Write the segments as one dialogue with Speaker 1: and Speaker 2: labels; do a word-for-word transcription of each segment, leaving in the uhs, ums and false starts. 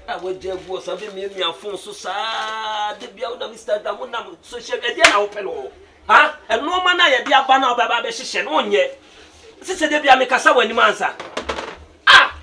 Speaker 1: I would just was a bit me and phone so sad. The Biana Mister Damunam, social media open. Ha? And no man, I had the Abana Baba Shishan on yet. Sister Debia make us when you answer. Ah!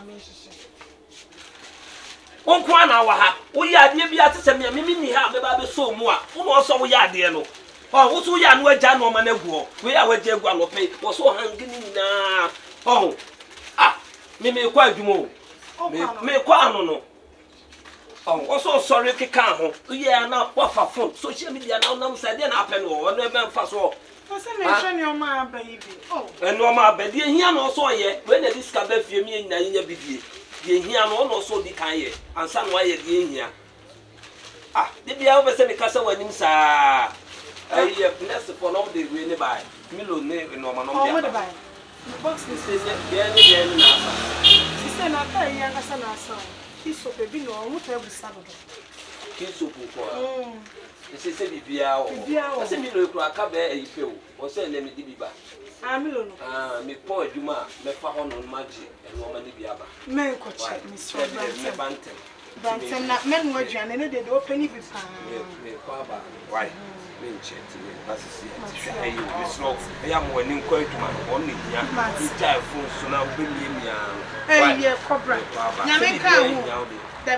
Speaker 1: One quan hour, we are dear Beata send me a mini have the Baby so more. Who also we are dear no. Oh, what's we are no Jan or Manego? We are with Jaguar pay was so hanging now. Oh, ah, me me quite more. Me quite no. Oh, also sorry, Kikano. We are not what for phone. Social media now, no, said then happen or never fast all.
Speaker 2: What's the mention your my baby? Oh,
Speaker 1: and no, my baby, here no so yet. When they discover for me in the B D, the here no also the kind and some way again here. Ah, did be ever send a castle when him, sir? I have next for all the way by Milo name in Norman. Oh, what about the box? This is the She said, I tell you, I said, I saw. He's so baby, no, whatever Saturday. He's so poor. This is a Bibia or a similar Akabe, a pill, or send them a dibiba. I'm alone. Ah, me poor Juma, me found on magic and woman Biaba. Men could check Miss Bantam. Bantam, not men were Jan, and they don't penny with why? Men check to me, as I say, you slow. I am one in quite man, only young man, phone, so now bring me young. Hey, yeah, cobra. Now,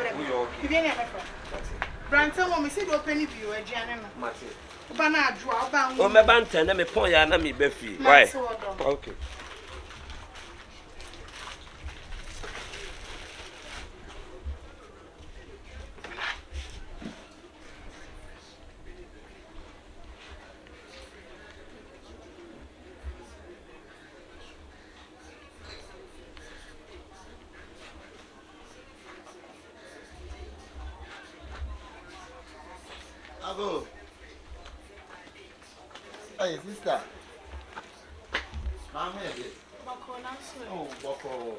Speaker 1: Branton, when we see the penny view, a Janet, Bana draw bound. Oh, my bantam, let me point ya, let me beefy. Why? Okay.
Speaker 3: Abo. Hey, sister. Mama, Boko, oh, Boko.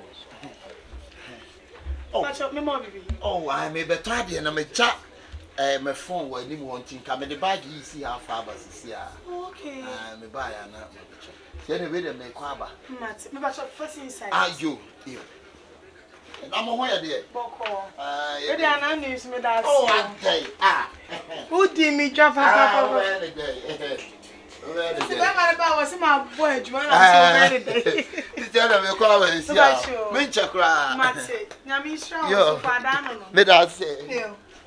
Speaker 3: Oh, what's up, my mom? Oh, I may be tired and I'm a chat. Eh, my phone was even wanting come in the bag. You see how far but is here. Okay. I'm a buyer now. Anyway, they make quaba. Matt, me back up first inside. Ah, you, you. I'm aware there. Boko. Ah, you don't news me that. Oh, okay. Ah. Who did me drop up? Very day. Very day. I was my boy, Joanna. Very day. This other will call it. So, me chakra. Matt, Yami strong. Yo, Padano. Me that say.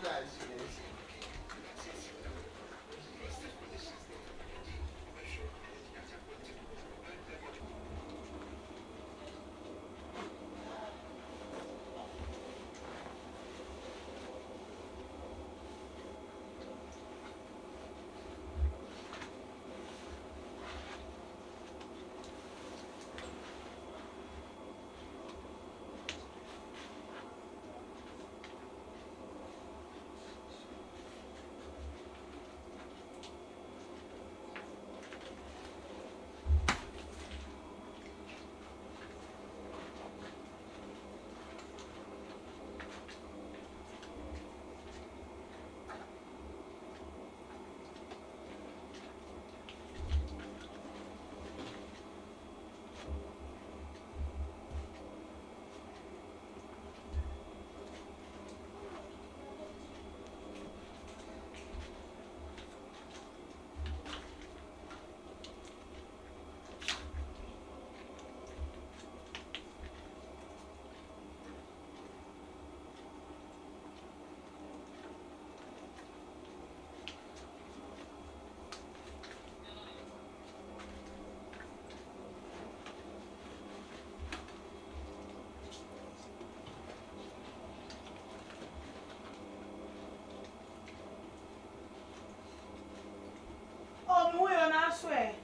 Speaker 3: Swear.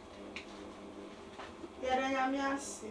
Speaker 3: Yeah, I'm yes.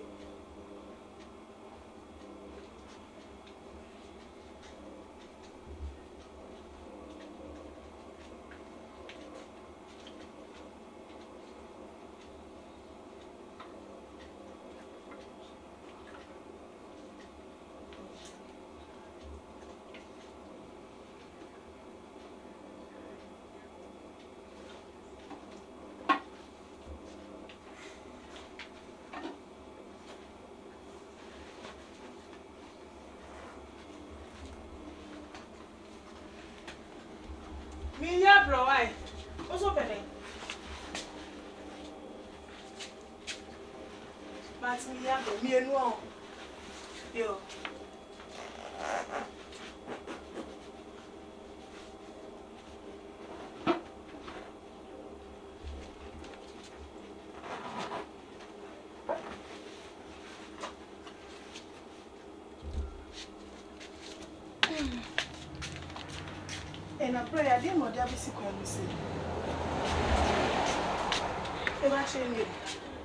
Speaker 2: bro, why? What's opening? But me have me no. Yo. And I pray I didn't know that was going to say. If I change it.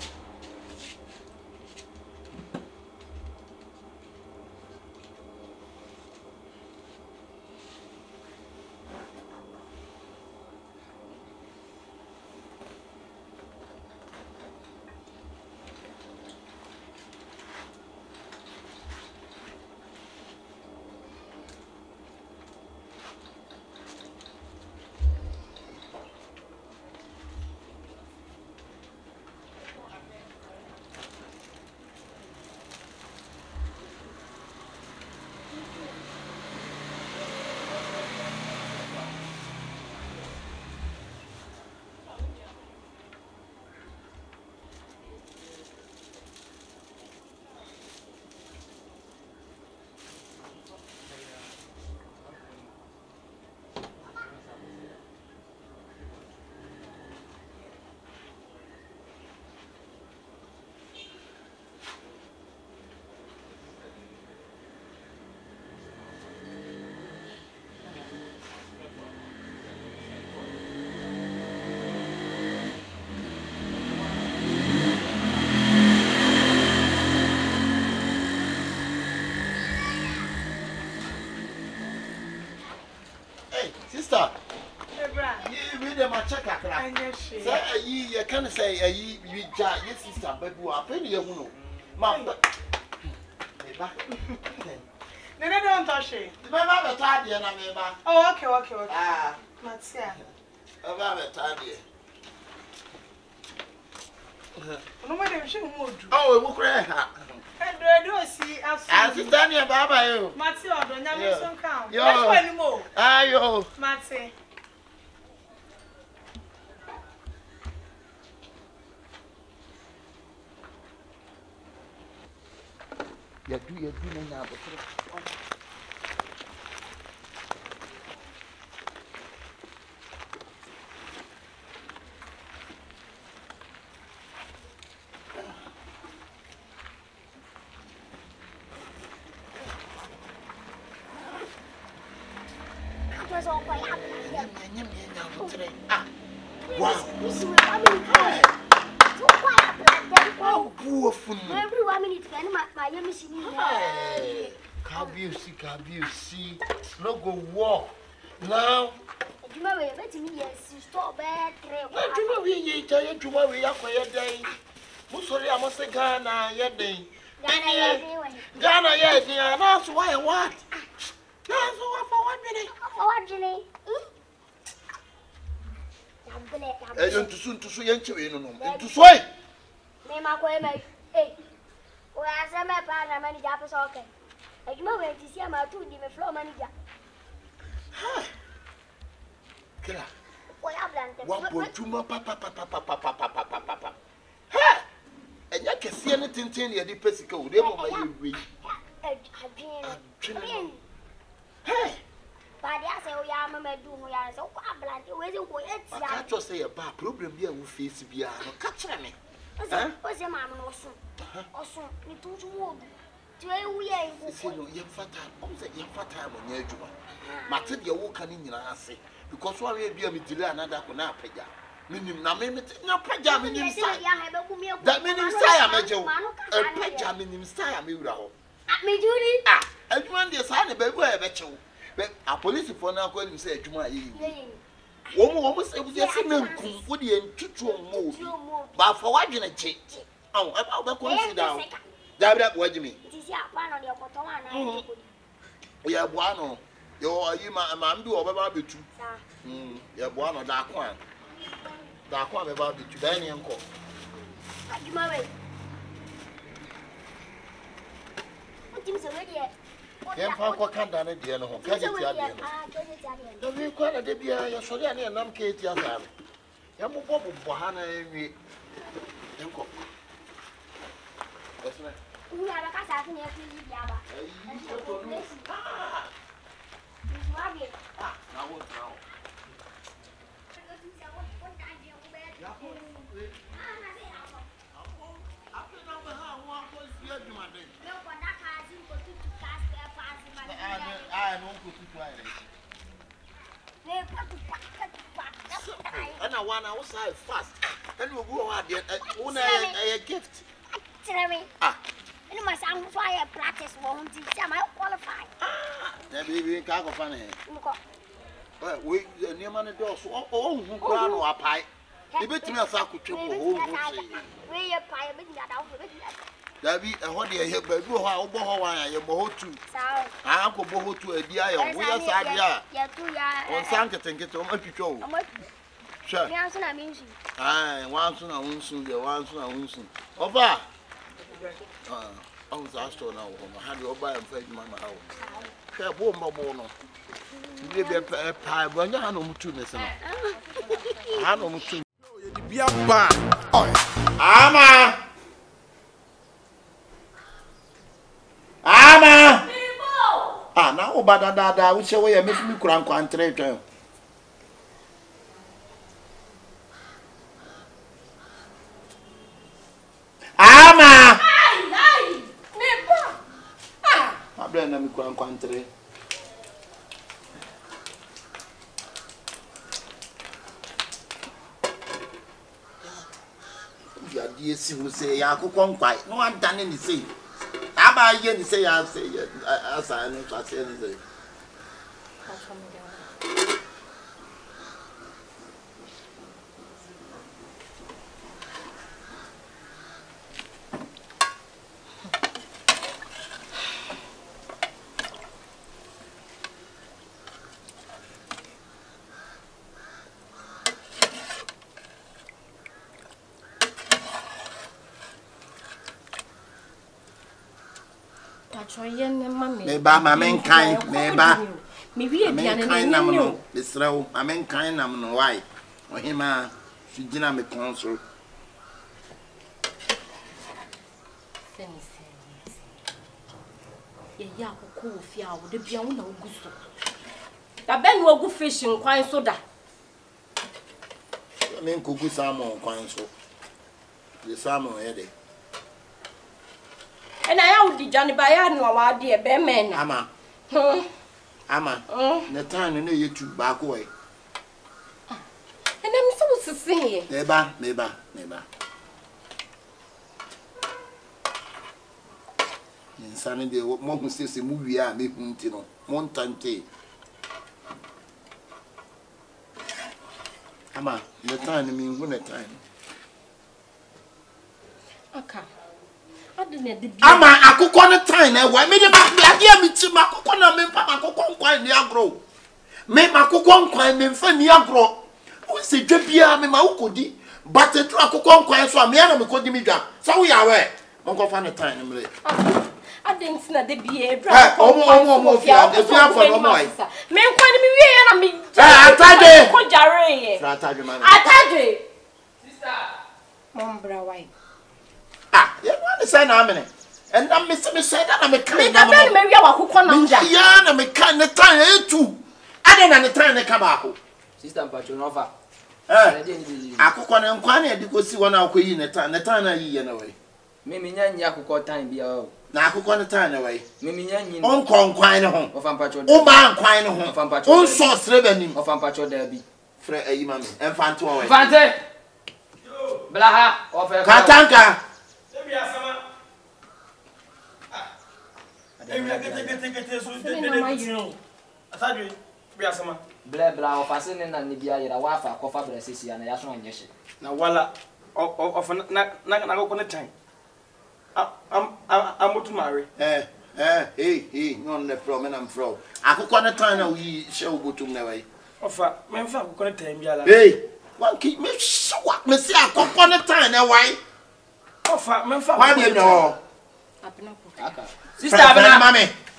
Speaker 3: Sister,
Speaker 2: you
Speaker 3: read them a check. I say, you can say, you your sister, but you are pretty young. Mamma,
Speaker 2: no, no, don't touch it.
Speaker 3: Remember the time, and I remember.
Speaker 2: Oh, okay, okay, okay.
Speaker 3: Ah,
Speaker 2: Matsia.
Speaker 3: About the time.
Speaker 2: No matter if you move.
Speaker 3: Oh, we will cry.
Speaker 2: I don't see us.
Speaker 3: I sit down here, Baba.
Speaker 2: Matsia, don't have some count.
Speaker 3: Yo,
Speaker 2: anymore.
Speaker 3: Ayo,
Speaker 2: Matsia.
Speaker 3: you do you do now, but ah, wow.
Speaker 4: Every one minute, my young machine.
Speaker 3: Can't you see, can't you see? No go walk. Now,
Speaker 4: You may let me stop bad.
Speaker 3: what do you tell you to worry up for your day? Musori, I must say, Ghana, your day. Ghana, yes, and that's why I want. That's what for one minute.
Speaker 4: What, Jenny?
Speaker 3: I don't soon to see you to sway.
Speaker 4: Name my way, mate. Hey, well, I said my partner, many jappers, okay. I do not wait to see my two demon floor manager.
Speaker 3: Killer.
Speaker 4: What I've
Speaker 3: One point two more papa, papa, papa, papa, papa, papa. Ha! And you can see anything in your deep physical. They will make you read. Hey!
Speaker 4: But I say, we are my doom, we are so blunt. You waiting for it.
Speaker 3: I can't just say a bad problem here will face be a catch me.
Speaker 4: What's your mamma also? Also, you told you. Today we are
Speaker 3: young fat time, almost a young fat time on your juma. Matter your walk in your answer because one may be a delay another could not pay ya. Minim na me no pagya me nim sai. That me nim sai ameje. E pagya me nim sai amewura ho.
Speaker 4: Me juri.
Speaker 3: Ah, adwuma de sai ne babu e beche wo. Be a police for na ko nim sai adwuma ayi. Wo mo wo mo sai bu se na nkum wo de ntutu mo. Ba fa wadwene che. Aw, e ba be consider. Dabra wajimi.
Speaker 4: Tisi apa no de okoto wa na.
Speaker 3: Ya bua no. Yo ayi ma ma mbi wo be ba betu. Mm, ya bua no da ko an. Da ko be ba betu da ni enko.
Speaker 4: Adwuma we. Utim se we de.
Speaker 3: Yem fa ko kan da na die no ho. Ka je ti ade no.
Speaker 4: Ah, ke je ti ade.
Speaker 3: Do we ko na de bia ya so ya na nam ke ti asa no. Ya mo bo bo ha na ewie. Enko. Yes ma'am.
Speaker 4: Unu aba ka sa fun e fi bia ba.
Speaker 3: Ah.
Speaker 4: Wabi.
Speaker 3: Ah, na wo na wo. And I want outside fast. And you go out there. Una a gift. Ah.
Speaker 4: You must am fire practice won't teach. Am I qualified?
Speaker 3: Ah. That baby can't go funny. Well, we near money doors. Oh, who crown or a pie. The bit me a sack to chip. Oh,
Speaker 4: we a pie with that out of it.
Speaker 3: That be a hot year, but go how Bohawai, your boho too. I uncle boho to a dear. We are sad, yeah. On Sanka, think it on my control. Sure.
Speaker 4: I mean,
Speaker 3: I once and I won't soon, the once and I won't soon. Over. I was asked to now, I had your buy and fed Mamma out. Fair boom, Bono. You be a pie, but you have no two, Miss. I have no two. Be a bar. Ama. Ama. Ah, now, but that which way I make me crank and trade. Ama.
Speaker 2: Ai, ai. Me pa. Ah.
Speaker 3: Abra na me crank and trade. Ya die si ho say ya akokọ nkwai no antane ni say aba ye ni say ya say asa ni fa say ni say me ba ma men kan me ba
Speaker 2: me wi aduane na
Speaker 3: nam
Speaker 2: nyi
Speaker 3: no besrew ma men kan nam no wai ohima sugina me konso
Speaker 2: sense ye ya akoko ofia wo de bia wo na oguso da ben wo gu fish nkwan so da
Speaker 3: men kogu salmon kwan so the salmon e de
Speaker 2: and I would Johnny by no wa de be men
Speaker 3: ama ama na tan no ye tu ba ko e
Speaker 2: and I'm so sissy
Speaker 3: me ba me ba me ba insane de mo hu sese mu wi a me hu nti no montante ama na tan mi hu na tan
Speaker 2: aka adene de bi
Speaker 3: ama akukọ ne tan na wa me de ba ade a mi ti ma akukọ na me pa akukọ nkwan ni agro me akukọ nkwan me mfa ni agro o se dwa bia me ma ukodi but tu akukọ nkwan so a me na me kodi mi dwa so wo ya we mo ko fa ne tan ne mre
Speaker 2: adene na de bi e bra
Speaker 3: o mo o mo mo fia de fia for no mo ai
Speaker 2: me nkwan mi wie na me
Speaker 3: eh atade
Speaker 2: ko jare ye
Speaker 3: atade ma
Speaker 2: atade sister mom bra wai
Speaker 3: ah ye no say na amene and am me say me say that na me kan
Speaker 2: na me me wi akukọ na nja
Speaker 3: ya na me kan ne tan etu ade na ne tan ne ka ba ko
Speaker 1: sister mpacho no fa
Speaker 3: eh akukọ ne nkwa na de ko si wona akoyi ne tan ne tan na yi ye na we
Speaker 1: me me nya nya akukọ tan bia o
Speaker 3: na akukọ ne tan na we
Speaker 1: me me nya nyi
Speaker 3: on kon nkwan ne ho
Speaker 1: o fa mpacho
Speaker 3: o ma nkwan ne ho on so sre banim
Speaker 1: o fa mpacho da bi
Speaker 3: fre ayi ma me enfante o we
Speaker 1: enfante yo blaha o fa
Speaker 3: katanka
Speaker 5: Ebi asama. Ah. Ebi akete kete kete so de de de. Atadwe. Ebi asama.
Speaker 1: Bla bla o fa se ne na ne bia yira wa fa ko fa bra sesi ya na ya so anye hye.
Speaker 5: Na wala o o fa na na na go ne tan. Am am amotu mare.
Speaker 3: eh eh eh eh no ne from na from akukọ ne tan na wi hye obotum na we
Speaker 5: O fa me fa ko ne tan bia la.
Speaker 3: eh wan ki me shwa me si akukọ ne tan na wai
Speaker 5: O fa me fa.
Speaker 3: why me no
Speaker 1: Aka.
Speaker 3: sister abena mama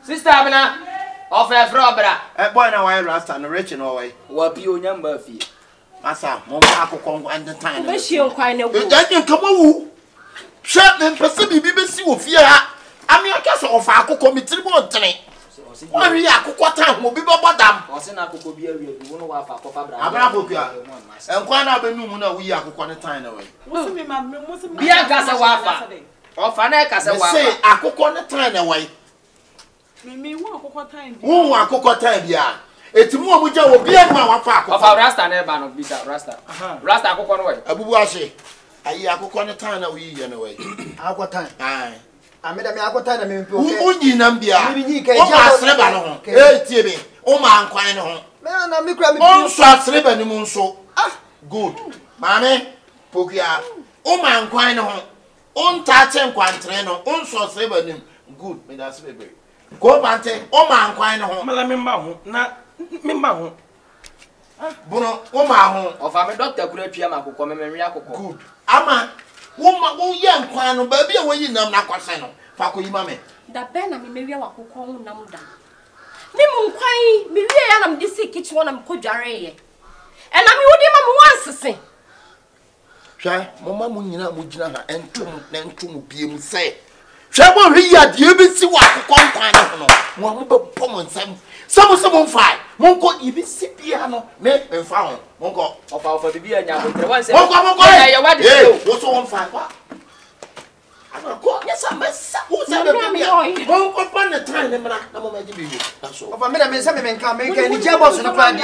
Speaker 6: Sister Abena, of a frobra.
Speaker 3: A boy now I rasta and rich in away.
Speaker 6: What you number fee?
Speaker 3: Massa, Momako Kong and the time.
Speaker 2: But she on quite a
Speaker 3: Then you come on. Shut them, Pacific B B C of fear. I'm your castle of Ako committee one tonight. One year, what time will be Babadam?
Speaker 6: Or send up to be a real one of our Papa.
Speaker 3: Abraboka. And quite out the noon we are one time away.
Speaker 6: Be a gas a wafa. Or Fanek as a
Speaker 3: Say, I cook on the time away.
Speaker 7: Me walk what time?
Speaker 3: Who are cook time, yeah. It's more with your beer, my fact
Speaker 6: of our Rasta never of Bita Rasta. Rasta cook on way.
Speaker 3: Abu Washi. I cook on the time away anyway.
Speaker 8: Aqua time.
Speaker 3: Aye.
Speaker 8: I made a me aqua time. I mean,
Speaker 3: Uji Nambia.
Speaker 8: Maybe you
Speaker 3: Oh, my Srebano. Eh, Timmy. Oh, my Quine home.
Speaker 8: Man, I'm grabbing.
Speaker 3: Oh, swap Sreben Munso. Ah, good. Mammy, Pokia. Oh, my Quine home. On Tatem Quantreno. On so Sreben. Good, me that's baby. Go Bante. Oh, my Quine home.
Speaker 5: Malamimba, not Mimba.
Speaker 3: Bono, oh, my home.
Speaker 6: Of our doctor could appear my cook, good.
Speaker 3: Ama, woman, oh, young Quine, baby, away in them, not Quasano. Faco, you mammy.
Speaker 2: Da bena mi meria wa kokon nam da. Me mun kwan mi wie ya na me disi kitchen wona me kodware ye. E na me wodi ma me wansese.
Speaker 3: Hwa, mama mu nyina mu gina ha entum na entum bie mu se. Hwa bo hwi ya de bi si wa kokon kwan no no. Mo mo be pom nsam. Samo samo fai. Mo ko ibi si bia no me mfa ho. Mo ko
Speaker 6: ofa ofa bibi anya mo tre wan se.
Speaker 3: Mo ko mo ko.
Speaker 6: Ya wadi
Speaker 3: eh, wo so on fai kwa. Ana ko nyesa mesa. Wo se be bia. Mo ko pa ne tran ne mra na mo ma gibi yo. That's all.
Speaker 8: Of a minute, I mean, come make any jabos in the plan.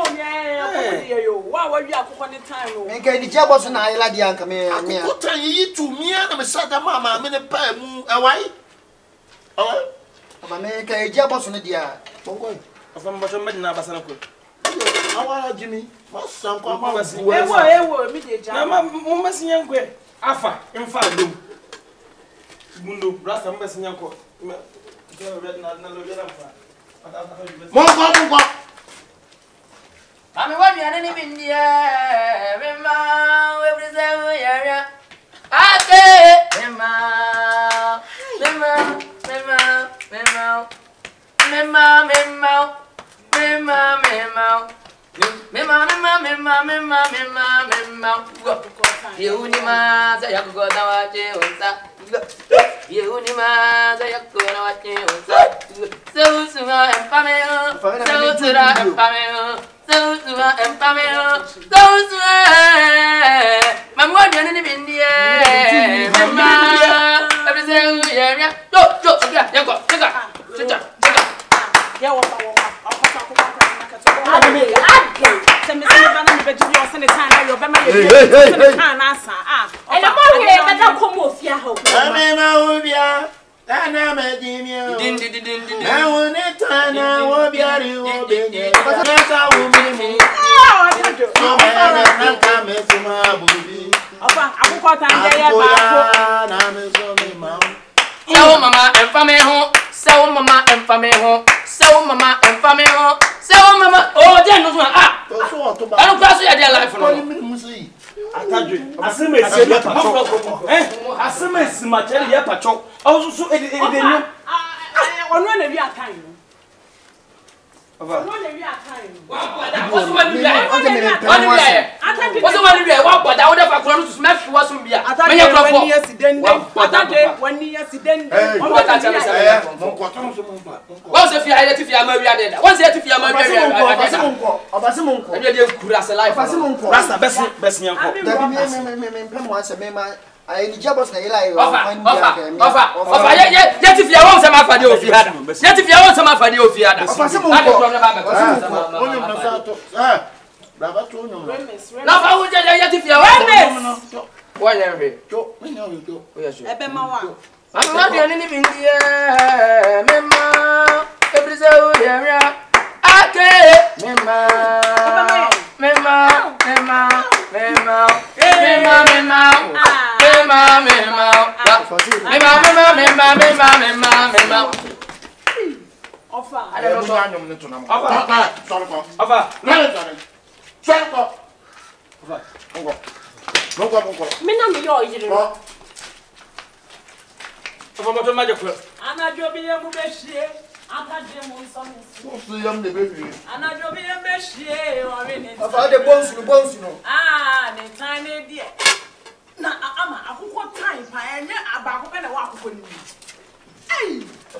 Speaker 7: Wow, what you are for the time?
Speaker 8: Make any jabos and I like the uncle. Me,
Speaker 3: What time you to me and me said mama me ne pa mu awai. Oh.
Speaker 8: Of a make a jabos on the dear.
Speaker 3: Bongo.
Speaker 5: Of a bottom na basana ko.
Speaker 3: Awara Jimmy. Masam kwa ma wasi.
Speaker 7: Ewo ewo mi de
Speaker 5: Na ma mo masinya nkwe. Afa, mfa dom. Mundo, rasta mbasinya ko.
Speaker 3: Mongo mongo.
Speaker 6: Mami wa biane ni bindia, mema, we preserve yara. Ake, mema, mema, mema, mema, mema, mema, mema, mema. Mema, mema, mema, mema, mema, mema. Yeuni ma za yakugo na wache unsa. Yeuni ma za yakugo na wache unsa. So suga empame, so sura empame, so suga empame, so suga. Mamu wa biane ni bindie, mema. Everything we hear, yo yo, okay, yako, cheka, cheka, cheka.
Speaker 7: Yeah, what Ade, ade. Se me se me bana me beji yo se ne tan yo be ma ye. Se ne tan asa. Ah.
Speaker 2: E na mo he beta komo ofia ha o.
Speaker 3: Ame ma obia. Tana me dimio.
Speaker 6: Din din din din.
Speaker 3: Na woni tana wo biari wo benye. Pasa wo mi mu.
Speaker 7: Ah, ade.
Speaker 3: No me na ka me suma bubi.
Speaker 7: Opa, akukọ tan je ye ba ko.
Speaker 3: Na me so me ma.
Speaker 6: So mama emfa me ho. So mama emfa me ho. So mama emfa me ho. So mama, oh, then no ah. I don't pass your life no.
Speaker 5: Atadwe. Aseme esi ya pacho. Eh, aseme esi materi ya pacho. Awu so e de de nyo.
Speaker 7: Ah, onu na wi akan no.
Speaker 5: Ova.
Speaker 7: Onu na wi akan no.
Speaker 6: Wa kwada, wo so wani bia. Wani bia. Atadwe. Wo so wani bia, wa kwada, wo da fa kura no to smash wo so bia. Me ya krofo.
Speaker 7: Wani accident. Atadwe, wani accident.
Speaker 6: Wo ta cha me say. Wo so fi ayi ti fi ama wi adeda. Wo se ti fi ama wi adeda.
Speaker 8: Obasi monko, obasi monko.
Speaker 6: E dey kura se life.
Speaker 8: Obasi monko.
Speaker 5: Rasta best best nyanko.
Speaker 8: Dabi me me me me pem wan se me ma ai ni jabos na ila yo.
Speaker 6: Ofa, ofa, ofa, ofa. Ye ye ye ti fi awon se ma fa de ofi hada. Ye ti fi awon se ma fa de ofi hada.
Speaker 8: Obasi monko.
Speaker 3: Onye na sa to. Eh. Baba to onye.
Speaker 6: Na fa wo je ye ti fi awon. Wo ye nre.
Speaker 3: To, me nya yo to.
Speaker 6: Wo ye so.
Speaker 7: Ebe ma wa.
Speaker 6: Mami wa biane ni bindie, mema, ebrize uyeria, ake, mema, mema, mema, mema, mema, mema, mema, mema, mema, mema, mema, mema, mema, mema.
Speaker 7: Ofa.
Speaker 3: I don't know. Ofa. Sorry for.
Speaker 5: Ofa.
Speaker 3: Sorry for. Ofa. Mongo. Mongo mongo.
Speaker 2: Me na me yo yire no.
Speaker 5: Ofa mo to maje ko.
Speaker 7: Anajo bi ye mu be hie. Akadem on some.
Speaker 3: So young the baby.
Speaker 7: And I don't be a machine or in it.
Speaker 8: I've had the bones to the bones, you know.
Speaker 7: Ah, the tiny dear. Na ama akukọ time pa enye abako pe na wa akukọ ni. Hey!